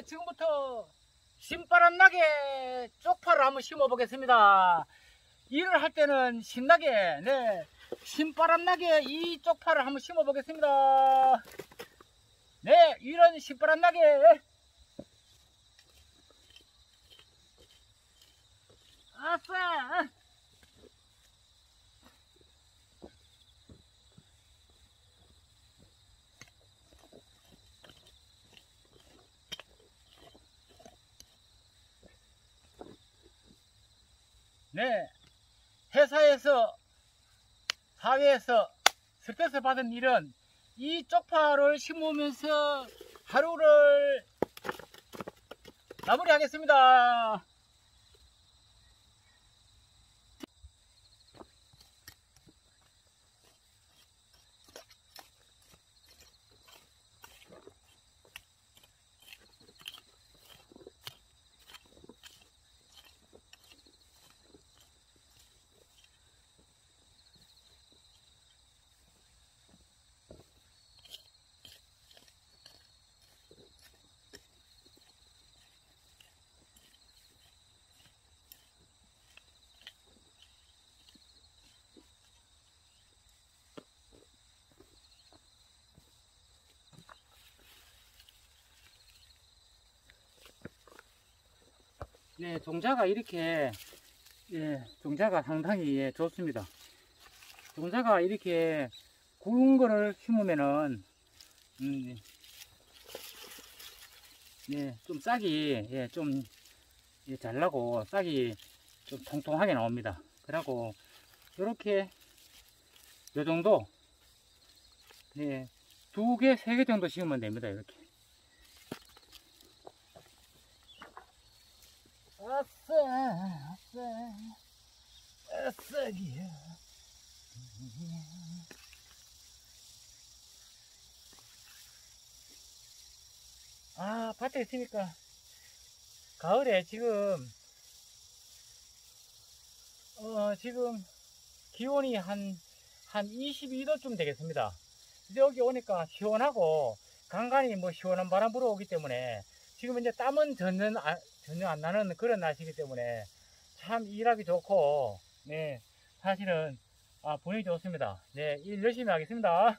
지금부터 신바람 나게 쪽파를 한번 심어 보겠습니다. 일을 할 때는 신나게, 신바람 나게 이 쪽파를 한번 심어 보겠습니다. 이런 신바람 나게. 아싸! 회사에서, 사회에서 스트레스 받은 일은 이 쪽파를 심으면서 하루를 마무리하겠습니다. 종자가 이렇게, 종자가 상당히 좋습니다. 종자가 이렇게 구운 거를 심으면은, 좀 싹이, 잘 나고, 싹이 좀 통통하게 나옵니다. 그리고, 요렇게, 요 정도, 2개, 3개 정도 심으면 됩니다. 이렇게. 아싸기야. 밭에 있으니까 가을에 지금 기온이 한 22도쯤 되겠습니다. 근데 여기 오니까 시원하고 간간히 시원한 바람 불어오기 때문에 지금 이제 땀은 전혀 안 나는 그런 날씨이기 때문에 참 일하기 좋고, 사실은 분위기 좋습니다. 일 열심히 하겠습니다.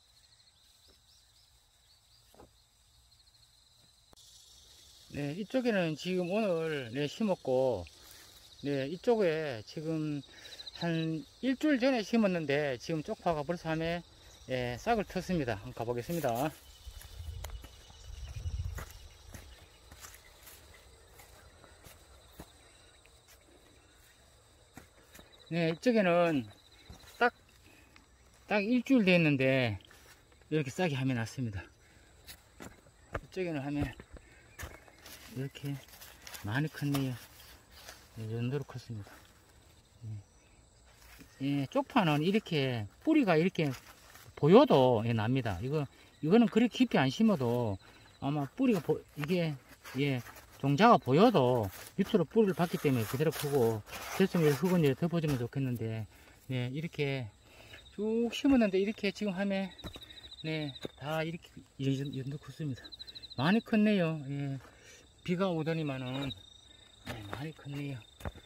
이쪽에는 지금 오늘 심었고, 이쪽에 지금 한 일주일 전에 심었는데 지금 쪽파가 벌써 함에 싹을 텄습니다. 한번 가보겠습니다. 이쪽에는 딱 일주일 됐는데 이렇게 싹이 함에 났습니다. 이쪽에는 함에 이렇게 많이 컸네요. 이 정도로 컸습니다. 쪽파는 이렇게 뿌리가 이렇게 보여도 납니다. 이거는 그렇게 깊이 안 심어도 아마 뿌리가 이게 종자가 보여도 밑으로 뿌리를 받기 때문에 그대로 크고, 됐으면 흙은 덮어주면 좋겠는데, 이렇게 쭉 심었는데 이렇게 지금 함에 다 이렇게 이 정도 컸습니다. 많이 컸네요. 비가 오더니만은 많이 컸네요.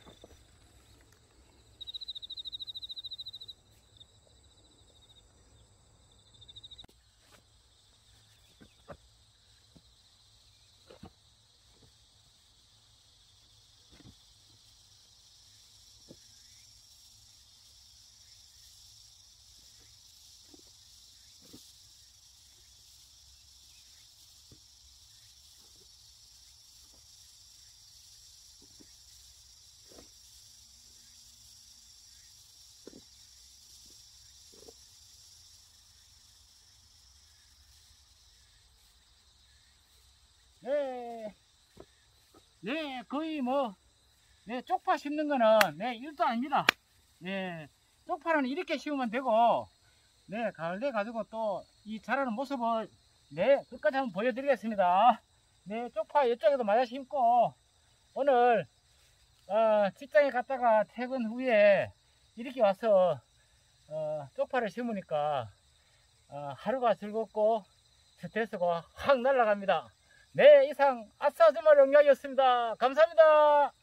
거의 쪽파 심는 거는 일도 아닙니다. 쪽파는 이렇게 심으면 되고, 가을 돼 가지고 또 이 자라는 모습을 끝까지 한번 보여드리겠습니다. 쪽파 이쪽에도 맞아 심고, 오늘 직장에 갔다가 퇴근 후에 이렇게 와서 쪽파를 심으니까 하루가 즐겁고 스트레스가 확 날아갑니다. 네, 이상 아싸 주말 영양이었습니다. 감사합니다.